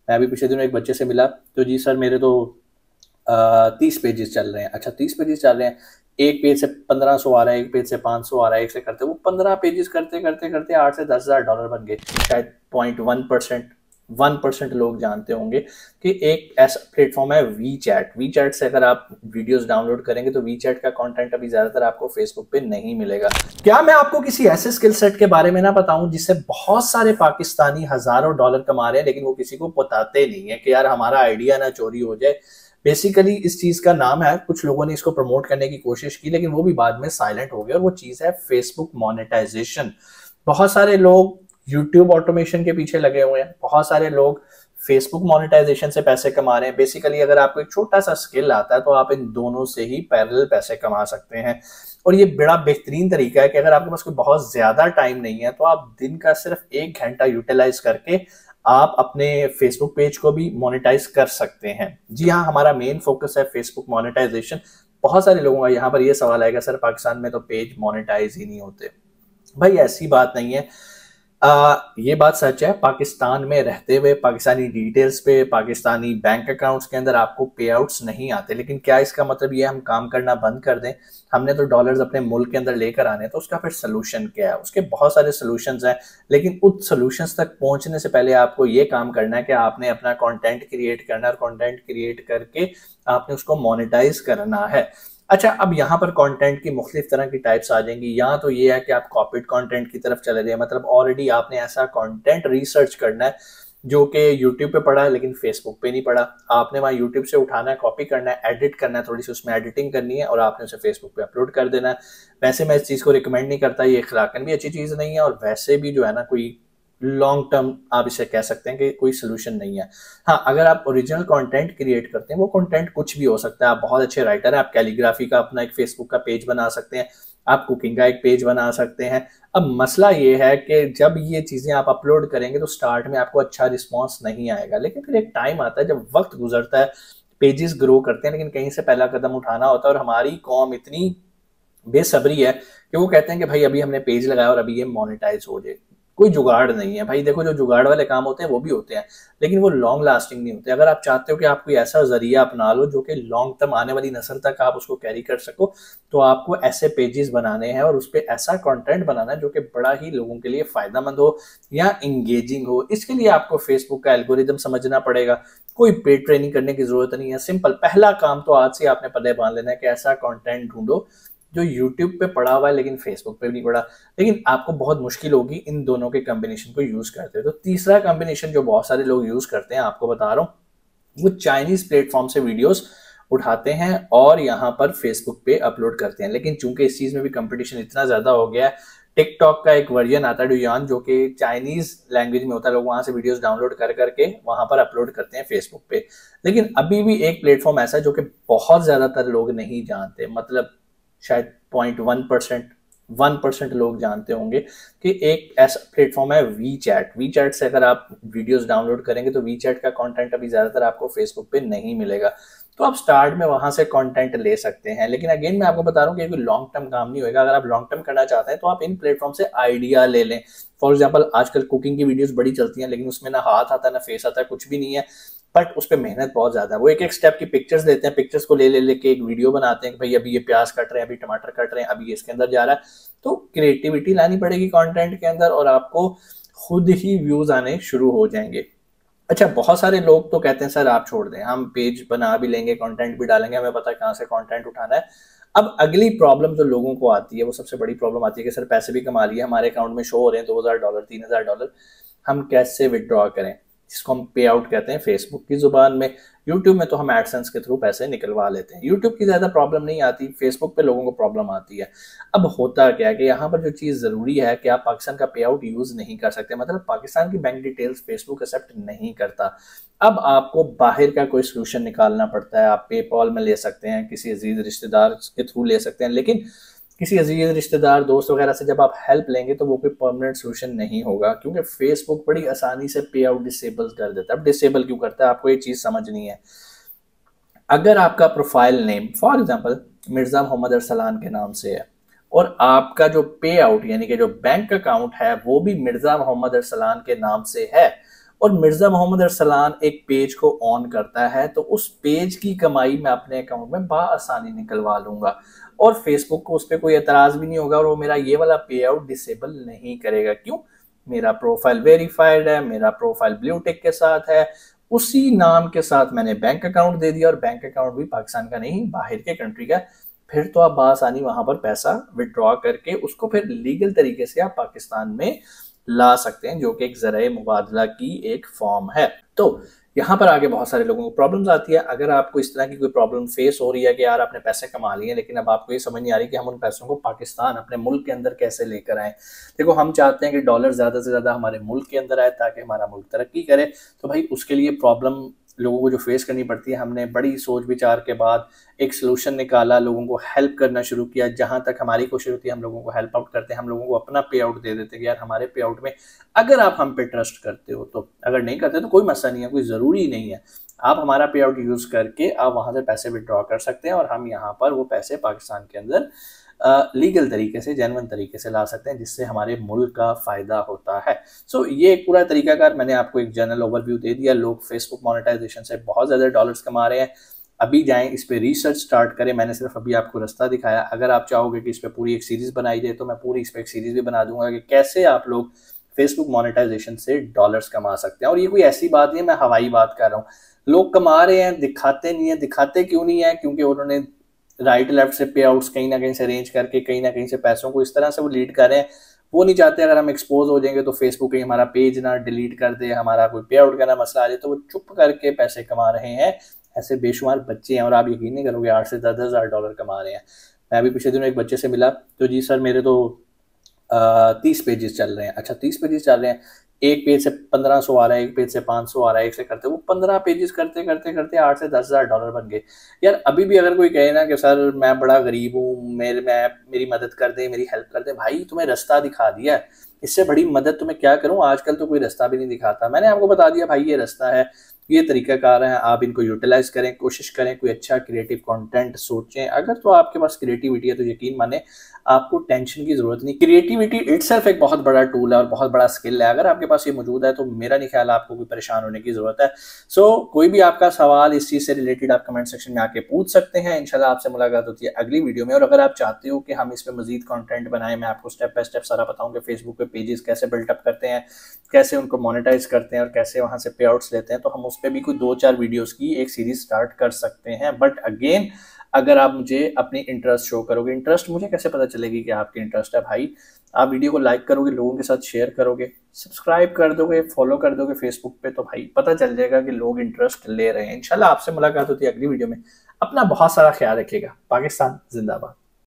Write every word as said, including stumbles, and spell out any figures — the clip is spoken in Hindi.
मैं अभी पिछले दिनों एक बच्चे से मिला, तो जी सर मेरे तो तीस पेजेस चल रहे हैं। अच्छा, तीस पेजेस चल रहे हैं, एक पेज से पंद्रह सौ आ रहा है, एक पेज से पाँच सौ आ रहा है, एक से करते वो पंद्रह पेजेस करते करते करते आठ से दस हजार डॉलर बन गए। शायद point one percent one percent लोग जानते होंगे कि एक ऐसा प्लेटफॉर्म है वी चैट। वी चैट से अगर आप वीडियोस डाउनलोड करेंगे तो वी चैट का कंटेंट अभी ज्यादातर आपको फेसबुक पे नहीं मिलेगा। क्या मैं आपको किसी ऐसे स्किल सेट के बारे में ना बताऊं जिससे बहुत सारे पाकिस्तानी हजारों डॉलर कमा रहे हैं, लेकिन वो किसी को बताते नहीं है कि यार हमारा आइडिया ना चोरी हो जाए। बेसिकली इस चीज का नाम है, कुछ लोगों ने इसको प्रमोट करने की कोशिश की लेकिन वो भी बाद में साइलेंट हो गए, और वो चीज है फेसबुक मोनेटाइजेशन। बहुत सारे लोग यूट्यूब ऑटोमेशन के पीछे लगे हुए हैं, बहुत सारे लोग फेसबुक मोनेटाइजेशन से पैसे कमा रहे हैं। बेसिकली अगर आपको एक छोटा सा स्किल आता है तो आप इन दोनों से ही पैरेलल पैसे कमा सकते हैं। और ये बड़ा बेहतरीन तरीका है कि अगर आपके पास कोई बहुत ज्यादा टाइम नहीं है तो आप दिन का सिर्फ एक घंटा यूटिलाइज करके आप अपने फेसबुक पेज को भी मोनेटाइज कर सकते हैं। जी हाँ, हमारा मेन फोकस है फेसबुक मोनेटाइजेशन। बहुत सारे लोगों का यहाँ पर यह सवाल आएगा, सर पाकिस्तान में तो पेज मोनेटाइज ही नहीं होते। भाई ऐसी बात नहीं है। आ, ये बात सच है, पाकिस्तान में रहते हुए पाकिस्तानी डिटेल्स पे, पाकिस्तानी बैंक अकाउंट्स के अंदर आपको पे आउट्स नहीं आते। लेकिन क्या इसका मतलब ये हम काम करना बंद कर दें? हमने तो डॉलर्स अपने मुल्क के अंदर लेकर आने, तो उसका फिर सोल्यूशन क्या है? उसके बहुत सारे सोल्यूशंस हैं, लेकिन उस सोल्यूशंस तक पहुंचने से पहले आपको ये काम करना है कि आपने अपना कंटेंट क्रिएट करना है, और कंटेंट क्रिएट करके आपने उसको मोनेटाइज करना है। अच्छा, अब यहाँ पर कंटेंट की मुख्तलिफ तरह की टाइप्स आ जाएंगी। यहाँ तो ये है कि आप कॉपीड कंटेंट की तरफ चले जाए, मतलब ऑलरेडी आपने ऐसा कंटेंट रिसर्च करना है जो कि यूट्यूब पे पड़ा है लेकिन फेसबुक पे नहीं पड़ा। आपने वहाँ यूट्यूब से उठाना है, कॉपी करना है, एडिट करना है, थोड़ी सी उसमें एडिटिंग करनी है और आपने उसे फेसबुक पे अपलोड कर देना है। वैसे मैं इस चीज़ को रिकमेंड नहीं करता, ये अखलाकन भी अच्छी चीज़ नहीं है, और वैसे भी जो है ना कोई लॉन्ग टर्म आप इसे कह सकते हैं कि कोई सोल्यूशन नहीं है। हाँ, अगर आप ओरिजिनल कंटेंट क्रिएट करते हैं, वो कंटेंट कुछ भी हो सकता है। आप बहुत अच्छे राइटर हैं, आप कैलीग्राफी का अपना एक फेसबुक का पेज बना सकते हैं, आप कुकिंग का एक पेज बना सकते हैं। अब मसला ये है कि जब ये चीजें आप अपलोड करेंगे तो स्टार्ट में आपको अच्छा रिस्पॉन्स नहीं आएगा, लेकिन फिर एक टाइम आता है जब वक्त गुजरता है, पेजेस ग्रो करते हैं, लेकिन कहीं से पहला कदम उठाना होता है। और हमारी कौम इतनी बेसब्री है कि वो कहते हैं कि भाई अभी हमने पेज लगाया और अभी ये मोनेटाइज हो जाए। कोई जुगाड़ नहीं है भाई। देखो, जो जुगाड़ वाले काम होते हैं वो भी होते हैं, लेकिन वो लॉन्ग लास्टिंग नहीं होते। अगर आप चाहते हो कि आप कोई ऐसा जरिया अपना लो जो कि लॉन्ग टर्म आने वाली नस्ल तक आप उसको कैरी कर सको, तो आपको ऐसे पेजेस बनाने हैं और उस पर ऐसा कंटेंट बनाना है जो कि बड़ा ही लोगों के लिए फायदेमंद हो या इंगेजिंग हो। इसके लिए आपको फेसबुक का एल्गोरिदम समझना पड़ेगा। कोई पेड ट्रेनिंग करने की जरूरत नहीं है। सिंपल पहला काम तो आज से आपने पल्ले बांध लेना है कि ऐसा कंटेंट ढूंढो जो यूट्यूब पे पड़ा हुआ है लेकिन फेसबुक पे भी नहीं पड़ा। लेकिन आपको बहुत मुश्किल होगी इन दोनों के कॉम्बिनेशन को यूज करते हो। तो तीसरा कॉम्बिनेशन जो बहुत सारे लोग यूज करते हैं, आपको बता रहा हूँ, वो चाइनीज प्लेटफॉर्म से वीडियोस उठाते हैं और यहाँ पर फेसबुक पे अपलोड करते हैं। लेकिन चूंकि इस चीज में भी कंपटीशन इतना ज्यादा हो गया है, टिकटॉक का एक वर्जन आता है डुयान, जो कि चाइनीज लैंग्वेज में होता है। लोग वहां से वीडियोस डाउनलोड कर करके वहां पर अपलोड करते हैं फेसबुक पे। लेकिन अभी भी एक प्लेटफॉर्म ऐसा है जो कि बहुत ज्यादातर लोग नहीं जानते, मतलब शायद point one percent one percent लोग जानते होंगे कि एक ऐसा प्लेटफॉर्म है वी चैट। वी चैट से अगर आप वीडियोस डाउनलोड करेंगे तो वी चैट का कंटेंट अभी ज्यादातर आपको फेसबुक पे नहीं मिलेगा, तो आप स्टार्ट में वहां से कंटेंट ले सकते हैं। लेकिन अगेन मैं आपको बता रहा हूँ कि लॉन्ग टर्म काम नहीं होगा। अगर आप लॉन्ग टर्म करना चाहते हैं तो आप इन प्लेटफॉर्म से आइडिया ले लें। फॉर एग्जाम्पल, आजकल कुकिंग की वीडियोस बड़ी चलती हैं, लेकिन उसमें ना हाथ आता है ना फेस आता है, कुछ भी नहीं है, बट उस पर मेहनत बहुत ज्यादा है। वो एक एक स्टेप की पिक्चर्स देते हैं, पिक्चर्स को ले ले लेके एक वीडियो बनाते हैं कि भाई अभी ये प्याज कट रहे हैं, अभी टमाटर कट रहे हैं, अभी ये इसके अंदर जा रहा है। तो क्रिएटिविटी लानी पड़ेगी कंटेंट के अंदर और आपको खुद ही व्यूज आने शुरू हो जाएंगे। अच्छा, बहुत सारे लोग तो कहते हैं सर आप छोड़ दें, हम पेज बना भी लेंगे, कंटेंट भी डालेंगे, हमें पता है कहाँ से कंटेंट उठाना है। अब अगली प्रॉब्लम जो लोगों को आती है, वो सबसे बड़ी प्रॉब्लम आती है कि सर पैसे भी कमा लिए, हमारे अकाउंट में शो हो रहे हैं दो हजार डॉलर तीन हजार डॉलर, हम कैसे विड्रॉ करें? जिसको हम पे आउट कहते हैं फेसबुक की जुबान में। यूट्यूब में तो हम एडसेंस के थ्रू पैसे निकलवा लेते हैं। यूट्यूब की ज्यादा प्रॉब्लम नहीं आती, फेसबुक पे लोगों को प्रॉब्लम आती है। अब होता क्या है कि यहाँ पर जो चीज जरूरी है कि आप पाकिस्तान का पे आउट यूज नहीं कर सकते, मतलब पाकिस्तान की बैंक डिटेल्स फेसबुक एक्सेप्ट नहीं करता। अब आपको बाहर का कोई सोल्यूशन निकालना पड़ता है। आप पेपॉल में ले सकते हैं, किसी अजीज रिश्तेदार के थ्रू ले सकते हैं, लेकिन किसी अजीज रिश्तेदार दोस्त वगैरह से जब आप हेल्प लेंगे तो वो कोई परमानेंट सोल्यूशन नहीं होगा, क्योंकि फेसबुक बड़ी आसानी से पे आउट डिसेबल कर देता है। अब डिसेबल क्यों करता है, आपको ये चीज समझनी है। अगर आपका profile name for example Mirza Mohammad Arsalan के नाम से है और आपका जो पे आउट यानी कि जो बैंक अकाउंट है वो भी मिर्जा मोहम्मद अरसलान के नाम से है, और मिर्जा मोहम्मद अरसलान एक पेज को ऑन करता है तो उस पेज की कमाई मैं अपने अकाउंट में बाआसानी निकलवा लूंगा और फेसबुक को उस पर कोई एतराज भी नहीं होगा और वो मेरा ये वाला पे आउट डिसेबल नहीं करेगा। क्यों? मेरा प्रोफाइल वेरीफाइड है, मेरा प्रोफाइल ब्लू टिक के साथ है, उसी नाम के साथ मैंने बैंक अकाउंट दे दिया और बैंक अकाउंट भी पाकिस्तान का नहीं बाहर के कंट्री का। फिर तो आप बासानी वहां पर पैसा विड्रॉ करके उसको फिर लीगल तरीके से आप पाकिस्तान में ला सकते हैं, जो कि एक ज़राए मुबादला की एक फॉर्म है। तो यहाँ पर आगे बहुत सारे लोगों को प्रॉब्लम्स आती है। अगर आपको इस तरह की कोई प्रॉब्लम फेस हो रही है कि यार आपने पैसे कमा लिए लेकिन अब आपको ये समझ नहीं आ रही कि हम उन पैसों को पाकिस्तान अपने मुल्क के अंदर कैसे लेकर आए। देखो, हम चाहते हैं कि डॉलर ज्यादा से ज्यादा हमारे मुल्क के अंदर आए ताकि हमारा मुल्क तरक्की करे। तो भाई उसके लिए प्रॉब्लम लोगों को जो फेस करनी पड़ती है, हमने बड़ी सोच विचार के बाद एक सोल्यूशन निकाला, लोगों को हेल्प करना शुरू किया। जहां तक हमारी कोशिश होती है हम लोगों को हेल्प आउट करते हैं, हम लोगों को अपना पे आउट दे देते हैं कि यार हमारे पे आउट में अगर आप हम पे ट्रस्ट करते हो तो, अगर नहीं करते तो कोई मसला नहीं है, कोई ज़रूरी नहीं है। आप हमारा पे आउट यूज़ करके आप वहां से पैसे विड्रॉ कर सकते हैं और हम यहाँ पर वो पैसे पाकिस्तान के अंदर लीगल तरीके से, जेन्युइन तरीके से ला सकते हैं, जिससे हमारे मुल्क का फ़ायदा होता है। सो so, ये एक पूरा तरीकाकार मैंने आपको एक जनरल ओवरव्यू दे दिया। लोग फेसबुक मोनेटाइजेशन से बहुत ज़्यादा डॉलर्स कमा रहे हैं। अभी जाएं इस पे रिसर्च स्टार्ट करें। मैंने सिर्फ अभी आपको रास्ता दिखाया। अगर आप चाहोगे कि इस पर पूरी एक सीरीज़ बनाई जाए तो मैं पूरी इस पर एक सीरीज़ भी बना दूंगा कि कैसे आप लोग फेसबुक मोनेटाइजेशन से डॉलर्स कमा सकते हैं। और ये कोई ऐसी बात नहीं है, मैं हवाई बात कर रहा हूँ। लोग कमा रहे हैं, दिखाते नहीं है। दिखाते क्यों नहीं है? क्योंकि उन्होंने राइट लेफ्ट से पे आउट्स कहीं ना कहीं से अरेंज करके कहीं ना कहीं से पैसों को इस तरह से वो लीड कर रहे हैं। वो नहीं चाहते अगर हम एक्सपोज हो जाएंगे तो फेसबुक कहीं हमारा पेज ना डिलीट कर दे, हमारा कोई पे आउट करना मसला आ जाए, तो वो चुप करके पैसे कमा रहे हैं। ऐसे बेशुमार बच्चे हैं और आप यकीन नहीं करोगे आठ से दस दस हजार डॉलर कमा रहे हैं। मैं अभी पिछले दिनों एक बच्चे से मिला तो जी सर मेरे तो तीस पेजेस चल रहे हैं। अच्छा, तीस पेजेस चल रहे हैं, एक पेज से पंद्रह सौ आ रहा है, एक पेज से पाँच सौ आ रहा है, एक से करते वो पंद्रह पेजेस करते करते करते आठ से दस हजार डॉलर बन गए। यार अभी भी अगर कोई कहे ना कि सर मैं बड़ा गरीब हूँ, मेरे मैं मेरी मदद कर दे, मेरी हेल्प कर दे, भाई तुम्हें रास्ता दिखा दिया है, इससे बड़ी मदद तुम्हें क्या करूँ। आजकल तो कोई रास्ता भी नहीं दिखाता, मैंने आपको बता दिया भाई ये रास्ता है, ये तरीकाकार है, आप इनको यूटिलाइज करें, कोशिश करें कोई अच्छा क्रिएटिव कंटेंट सोचें। अगर तो आपके पास क्रिएटिविटी है तो यकीन माने आपको टेंशन की जरूरत नहीं। क्रिएटिविटी इटसेल्फ एक बहुत बड़ा टूल है और बहुत बड़ा स्किल है। अगर आपके पास ये मौजूद है तो मेरा नहीं ख्याल आपको कोई परेशान होने की जरूरत है। सो so, कोई भी आपका सवाल इस चीज से रिलेटेड आप कमेंट सेक्शन में आके पूछ सकते हैं। इंशाल्लाह आपसे मुलाकात होती है अगली वीडियो में। और अगर आप चाहते हो कि हम इस पे मजीद कंटेंट बनाएं, मैं आपको स्टेप बाय स्टेप सारा बताऊं कि फेसबुक पे पेजेस कैसे बिल्टअप करते हैं, कैसे उनको मोनेटाइज करते हैं और कैसे वहां से पे आउट्स लेते हैं, तो हम उस पर भी कोई दो चार वीडियोस की एक सीरीज स्टार्ट कर सकते हैं। बट अगेन, अगर आप मुझे अपनी इंटरेस्ट शो करोगे, इंटरेस्ट मुझे कैसे पता चलेगी कि आपकी इंटरेस्ट है भाई? आप वीडियो को लाइक करोगे, लोगों के साथ शेयर करोगे, सब्सक्राइब कर दोगे, फॉलो कर दोगे फेसबुक पे, तो भाई पता चल जाएगा कि लोग इंटरेस्ट ले रहे हैं। इंशाल्लाह आपसे मुलाकात होती है अगली वीडियो में। अपना बहुत सारा ख्याल रखिएगा। पाकिस्तान जिंदाबाद।